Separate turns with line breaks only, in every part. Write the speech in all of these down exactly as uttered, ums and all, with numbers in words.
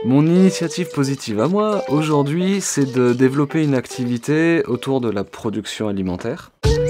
Mon initiative positive à moi, aujourd'hui, c'est de développer une activité autour de la production alimentaire.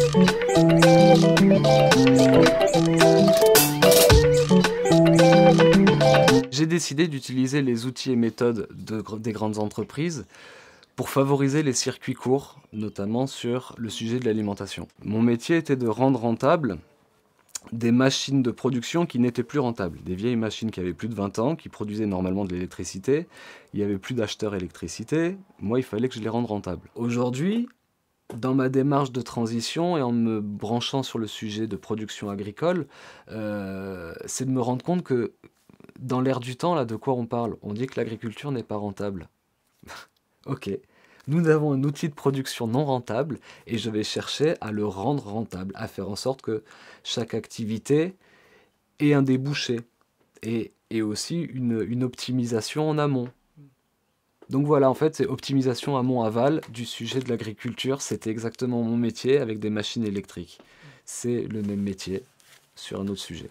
J'ai décidé d'utiliser les outils et méthodes de, des grandes entreprises pour favoriser les circuits courts, notamment sur le sujet de l'alimentation. Mon métier était de rendre rentable des machines de production qui n'étaient plus rentables. Des vieilles machines qui avaient plus de vingt ans, qui produisaient normalement de l'électricité. Il n'y avait plus d'acheteurs électricité. Moi, il fallait que je les rende rentables. Aujourd'hui, dans ma démarche de transition et en me branchant sur le sujet de production agricole, euh, c'est de me rendre compte que dans l'air du temps, là, de quoi on parle? On dit que l'agriculture n'est pas rentable. Ok. Nous avons un outil de production non rentable et je vais chercher à le rendre rentable, à faire en sorte que chaque activité ait un débouché et, et aussi une, une optimisation en amont. Donc voilà, en fait, c'est optimisation amont-aval du sujet de l'agriculture. C'était exactement mon métier avec des machines électriques. C'est le même métier sur un autre sujet.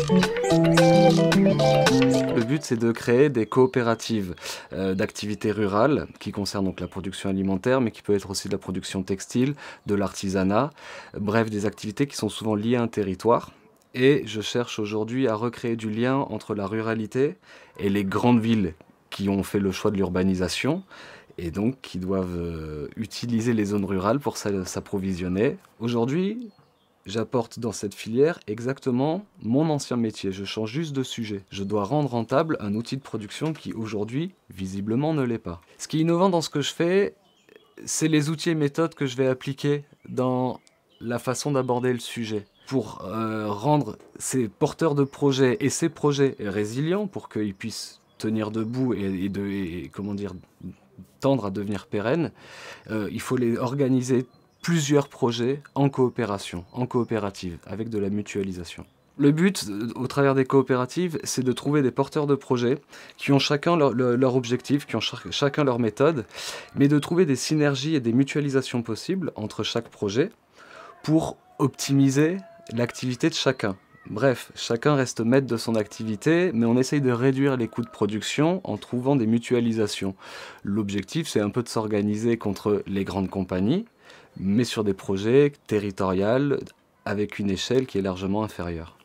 Le but, c'est de créer des coopératives euh, d'activités rurales qui concernent donc la production alimentaire, mais qui peut être aussi de la production textile, de l'artisanat, bref, des activités qui sont souvent liées à un territoire. Et je cherche aujourd'hui à recréer du lien entre la ruralité et les grandes villes qui ont fait le choix de l'urbanisation et donc qui doivent euh, utiliser les zones rurales pour s'approvisionner. Aujourd'hui, j'apporte dans cette filière exactement mon ancien métier. Je change juste de sujet. Je dois rendre rentable un outil de production qui, aujourd'hui, visiblement ne l'est pas. Ce qui est innovant dans ce que je fais, c'est les outils et méthodes que je vais appliquer dans la façon d'aborder le sujet. Pour euh, rendre ces porteurs de projets et ces projets résilients, pour qu'ils puissent tenir debout et, et, de, et comment dire, tendre à devenir pérennes, euh, il faut les organiser plusieurs projets en coopération, en coopérative, avec de la mutualisation. Le but, au travers des coopératives, c'est de trouver des porteurs de projets qui ont chacun leur, leur, leur objectif, qui ont ch chacun leur méthode, mais de trouver des synergies et des mutualisations possibles entre chaque projet pour optimiser l'activité de chacun. Bref, chacun reste maître de son activité, mais on essaye de réduire les coûts de production en trouvant des mutualisations. L'objectif, c'est un peu de s'organiser contre les grandes compagnies, mais sur des projets territoriaux avec une échelle qui est largement inférieure.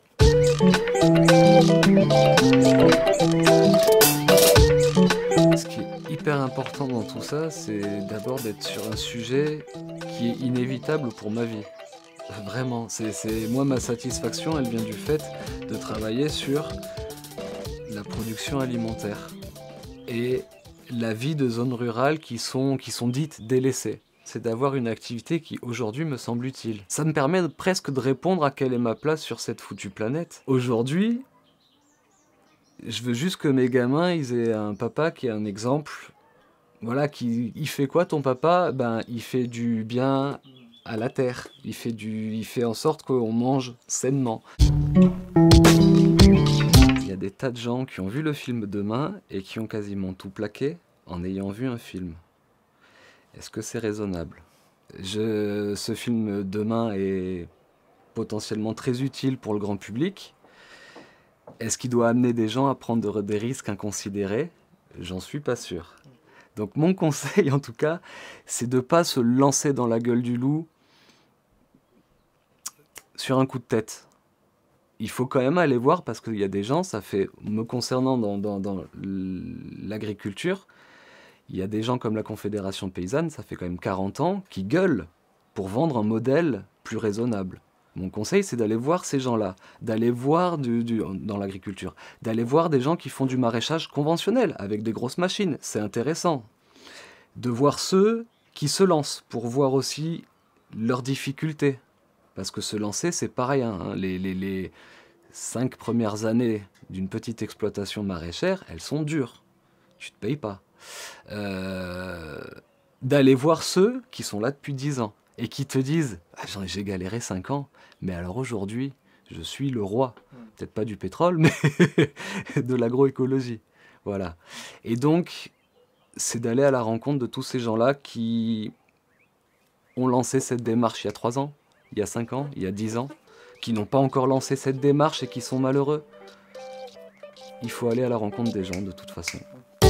Ce qui est hyper important dans tout ça, c'est d'abord d'être sur un sujet qui est inévitable pour ma vie. Vraiment, c'est, c'est, moi ma satisfaction, elle vient du fait de travailler sur la production alimentaire et la vie de zones rurales qui sont, qui sont dites délaissées. C'est d'avoir une activité qui aujourd'hui me semble utile. Ça me permet de, presque de répondre à quelle est ma place sur cette foutue planète. Aujourd'hui, je veux juste que mes gamins ils aient un papa qui est un exemple. Voilà, qui, il fait quoi ton papa? Ben, il fait du bien à la terre. Il fait, du, il fait en sorte qu'on mange sainement. Il y a des tas de gens qui ont vu le film Demain et qui ont quasiment tout plaqué en ayant vu un film. Est-ce que c'est raisonnable? Je, ce film Demain est potentiellement très utile pour le grand public. Est-ce qu'il doit amener des gens à prendre des risques inconsidérés? J'en suis pas sûr. Donc mon conseil en tout cas, c'est de ne pas se lancer dans la gueule du loup sur un coup de tête. Il faut quand même aller voir parce qu'il y a des gens, ça fait, me concernant dans, dans, dans l'agriculture, il y a des gens comme la Confédération Paysanne, ça fait quand même quarante ans, qui gueulent pour vendre un modèle plus raisonnable. Mon conseil, c'est d'aller voir ces gens-là, d'aller voir du, du, dans l'agriculture, d'aller voir des gens qui font du maraîchage conventionnel avec des grosses machines, c'est intéressant. De voir ceux qui se lancent pour voir aussi leurs difficultés. Parce que se lancer, c'est pareil. Hein. Les, les, les cinq premières années d'une petite exploitation maraîchère, elles sont dures. Tu ne te payes pas. Euh, d'aller voir ceux qui sont là depuis dix ans et qui te disent ah, « j'ai galéré cinq ans, mais alors aujourd'hui, je suis le roi. » Peut-être pas du pétrole, mais de l'agroécologie. Voilà. Et donc, c'est d'aller à la rencontre de tous ces gens-là qui ont lancé cette démarche il y a trois ans, il y a cinq ans, il y a dix ans, qui n'ont pas encore lancé cette démarche et qui sont malheureux. Il faut aller à la rencontre des gens de toute façon.